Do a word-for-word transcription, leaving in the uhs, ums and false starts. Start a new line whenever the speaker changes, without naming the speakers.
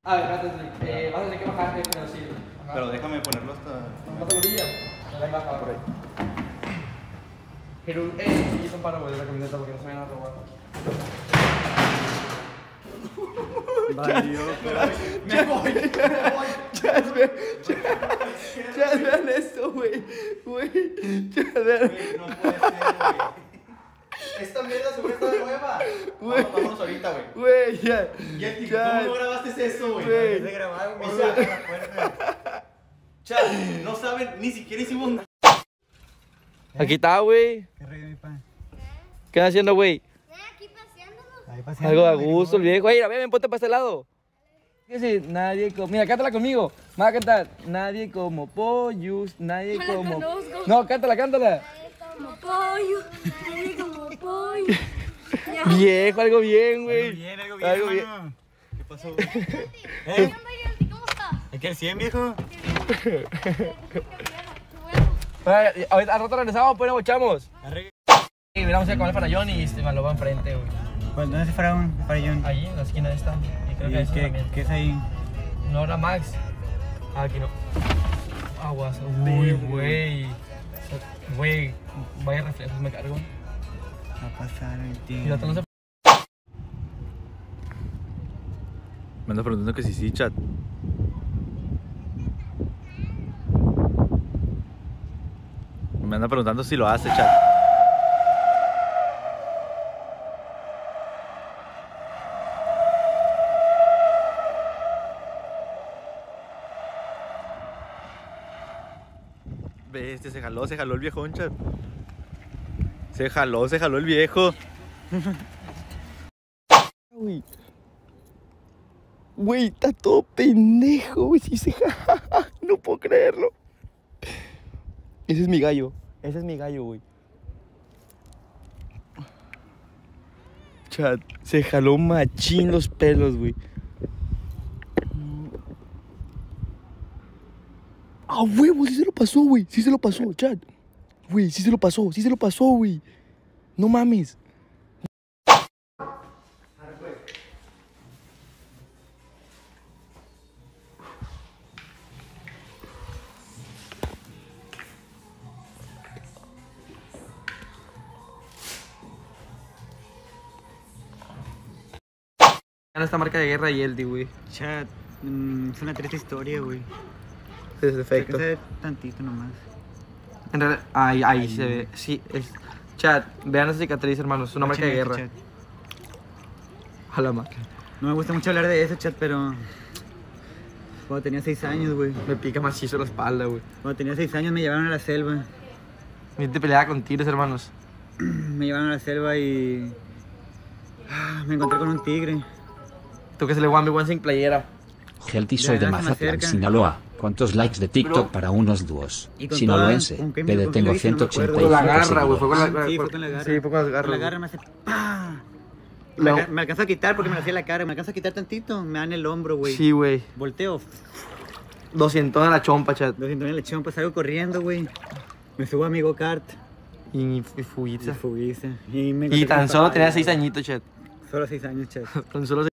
A ver, espérate, eh, vas a tener que bajarte, pero sí. Ajá.
Pero déjame ponerlo hasta...
Más a la orilla. Ahí baja por ahí. Pero, eh, y son para güey de la camioneta porque no se vayan a robar.
Valió, pero...
Me voy, me voy.
Chas, vean, Chas, vean esto, güey. Güey, Chas, vean.
Güey, no puede ser, güey. Esta mierda seguro está nueva.
Güey.
Vamos, vámonos ahorita, güey.
Güey, ya.
Yeti,
Chas.
¿cómo no grabaste eso, güey?
Güey.
No grabaron, o sea, Chas, no saben, ni siquiera hicimos nada.
Aquí está, güey.
¿Qué rollo, mi pa?
¿Qué estás haciendo, güey?
Aquí paseándonos.
Ahí paseando,
Algo a
güey,
gusto, el
¿cómo?
viejo. Ey, ven, ven, ponte para este lado. ¿Qué sí? Nadie como... Mira, cántala conmigo. Va a cantar. Nadie como pollos, nadie
No la
como...
conozco.
No, cántala, cántala.
Como pollo, nadie como pollo. Ya.
Viejo, algo bien,
Algo
güey.
bien, algo bien,
Algo bien.
hermano. ¿Qué pasó, güey?
¿Qué
¿Eh?
onda, Yelty? ¿Cómo estás?
¿Aquí el cien, viejo?
Ah, ahorita al rato regresamos, pues nos bochamos.
Arregla.
Y miramos a comer farallón y este, me lo va enfrente, güey.
¿Cuál? ¿Dónde se fueron, Farallón?
Allí, en la esquina esta. Y creo que
¿Y
eso
qué,
también.
qué es ahí?
No era Max. Ah, aquí no. Aguas. Uy, güey. Güey, vaya reflejos me cargo.
Va a pasar el tiempo.
Mira, tú no se...
Me andas preguntando que si sí, chat. Me anda preguntando si lo hace, chat. Ve, este se jaló, se jaló el viejón, chat. Se jaló, se jaló el viejo.
Güey. Güey, está todo pendejo, güey. Sí se jaja. No puedo creerlo. Ese es mi gallo. Ese es mi gallo, güey. Chat, se jaló machín los pelos, güey. ¡Ah, huevo! Sí se lo pasó, güey. Sí se lo pasó, chat. Güey, sí se lo pasó. Sí se lo pasó, güey. No mames. Gana esta marca de guerra y Yelty, güey.
Chat, mm, es una triste historia, güey.
Es
Se
defecto.
ve tantito nomás.
En realidad, ahí, ahí
Ahí.
se ve. Sí, es. Chat, vean esa cicatriz, hermanos. Es una marca de
Chinga,
guerra.
chat.
A la marca.
No me gusta mucho hablar de eso, chat, pero... Cuando tenía seis años, güey.
Me pica macizo la espalda, güey.
Cuando tenía seis años me llevaron a la selva.
Me te peleaba con tiros, hermanos.
Me llevaron a la selva y... ah, me encontré con un tigre.
Tú que se le one one sin playera.
Gelti, soy de
Ya, se me
Mazatlán,
acerca.
Sinaloa. ¿Cuántos likes de TikTok
Bro.
para unos dúos?
Y con
Sinaloense.
toda- ¿con qué-
P D
con qué
tengo
le dije? No me
ciento
acuerdo.
ochenta y
Con la
cinco
garra, güey. Fue con la,
seguidores.
Sí, fue con la garra.
Sí, fue con las garras.
Con la
güey.
garra me hace... ¡pah!
La-
Me, alca- me alcanza a quitar porque me lo hacía en la cara. Me alcanza a quitar tantito. Me da en el hombro, güey.
Sí, güey.
Volteo.
doscientos en la chompa, chat.
doscientos en la chompa. Salgo corriendo, güey. Me subo a mi go-kart.
Y, y
Y
fuguiza.
fuguice. Y, me
Y
encontré con
tan
mi
solo
papá,
tenía
güey.
seis añitos, chat.
Solo seis años, chat.
Tan solo